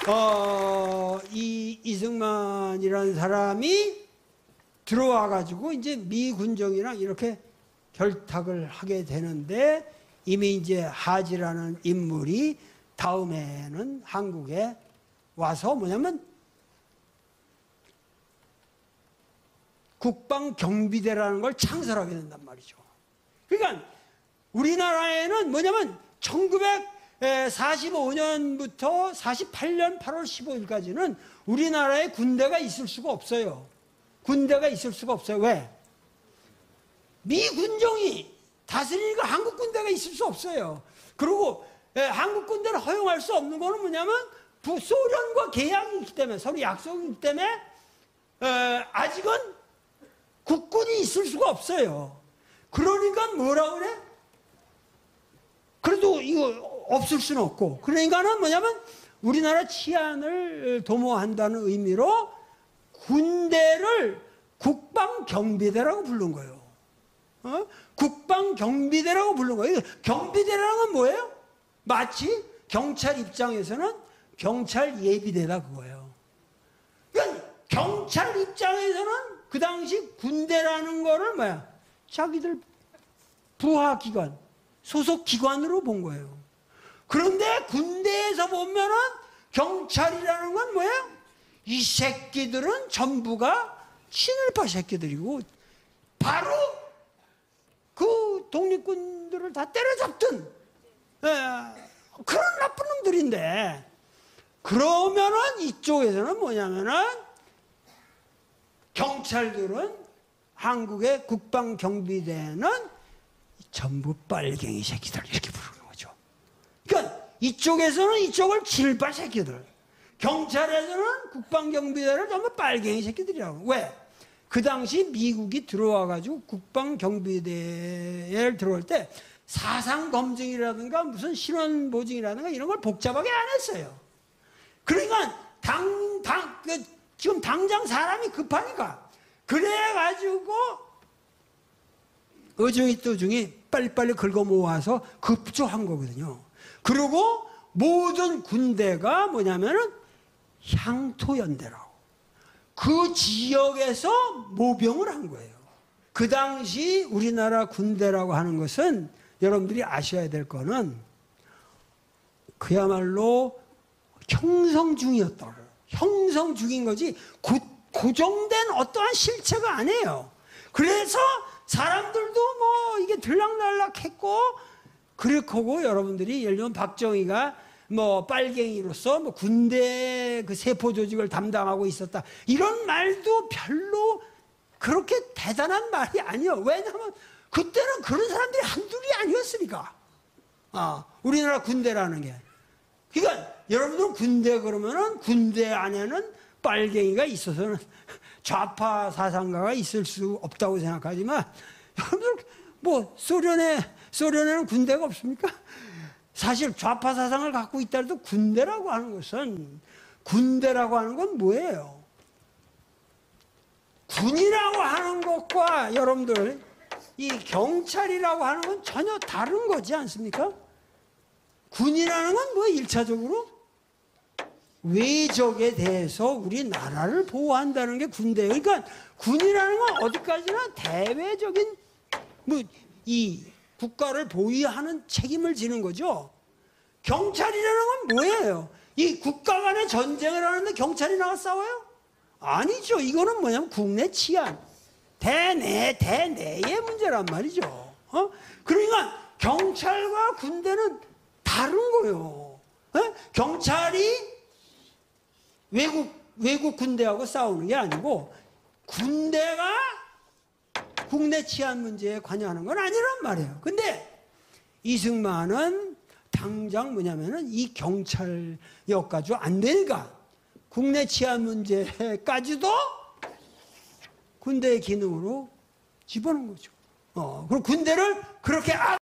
이 이승만이라는 사람이 들어와가지고 이제 미 군정이랑 이렇게 결탁을 하게 되는데 이미 이제 하지라는 인물이 다음에는 한국에 와서 뭐냐면 국방경비대라는 걸 창설하게 된단 말이죠. 그러니까 우리나라에는 뭐냐면 1945년부터 48년 8월 15일까지는 우리나라에 군대가 있을 수가 없어요. 군대가 있을 수가 없어요. 왜? 미 군정이 다스리니까 한국 군대가 있을 수 없어요. 그리고 한국 군대를 허용할 수 없는 거는 뭐냐면 소련과 계약이 있기 때문에, 서로 약속이 있기 때문에 아직은 국군이 있을 수가 없어요. 그러니까 뭐라 그래? 그래도 이거 없을 수는 없고, 그러니까는 뭐냐면 우리나라 치안을 도모한다는 의미로 군대를 국방경비대라고 부른 거예요. 국방경비대라고 부른 거예요. 경비대라는 건 뭐예요? 마치 경찰 입장에서는 경찰 예비대다 그거예요. 그러니까 경찰 입장에서는 그 당시 군대라는 거를 뭐야? 자기들 부하기관, 소속기관으로 본 거예요. 그런데 군대에서 보면은 경찰이라는 건 뭐예요? 이 새끼들은 전부가 친일파 새끼들이고 바로 그 독립군들을 다 때려잡던 그런 나쁜 놈들인데, 그러면은 이쪽에서는 뭐냐면은 경찰들은, 한국의 국방경비대는 전부 빨갱이 새끼들 이렇게 부르는 거죠. 그러니까 이쪽에서는 이쪽을 친일파 새끼들, 경찰에서는 국방경비대를 전부 빨갱이 새끼들이라고. 왜? 그 당시 미국이 들어와가지고 국방경비대에 들어올 때 사상검증이라든가 무슨 신원보증이라든가 이런 걸 복잡하게 안 했어요. 그러니까 지금 당장 사람이 급하니까 그래가지고 어중이 떠중이 빨리빨리 긁어 모아서 급조한 거거든요. 그리고 모든 군대가 뭐냐면은 향토연대라고 그 지역에서 모병을 한 거예요. 그 당시 우리나라 군대라고 하는 것은 여러분들이 아셔야 될 거는 그야말로 형성 중이었다고. 형성 중인 거지 고정된 어떠한 실체가 아니에요. 그래서 사람들도 뭐 이게 들락날락했고, 그렇고 여러분들이 예를 들면 박정희가 뭐 빨갱이로서 뭐 군대 그 세포 조직을 담당하고 있었다, 이런 말도 별로 그렇게 대단한 말이 아니에요. 왜냐하면 그때는 그런 사람들이 한둘이 아니었으니까. 우리나라 군대라는 게. 그러니까 여러분들 군대 그러면은 군대 안에는 빨갱이가 있어서는 좌파 사상가가 있을 수 없다고 생각하지만, 여러분들 뭐 소련에는 군대가 없습니까? 사실 좌파 사상을 갖고 있다 해도 군대라고 하는 건 뭐예요? 군이라고 하는 것과 여러분들 이 경찰이라고 하는 건 전혀 다른 거지 않습니까? 군이라는 건 뭐 1차적으로 외적에 대해서 우리나라를 보호한다는 게 군대예요. 그러니까 군이라는 건 어디까지나 대외적인 뭐 이 국가를 보위하는 책임을 지는 거죠. 경찰이라는 건 뭐예요? 이 국가 간의 전쟁을 하는데 경찰이 나와 싸워요? 아니죠. 이거는 뭐냐면 국내 치안, 대내의 문제란 말이죠. 그러니까 경찰과 군대는 다른 거예요. 경찰이 외국 군대하고 싸우는 게 아니고 군대가 국내 치안 문제에 관여하는 건 아니란 말이에요. 근데 이승만은 당장 뭐냐면은 이 경찰력 가지고 안 되니까 국내 치안 문제까지도 군대의 기능으로 집어넣은 거죠. 그리고 군대를 그렇게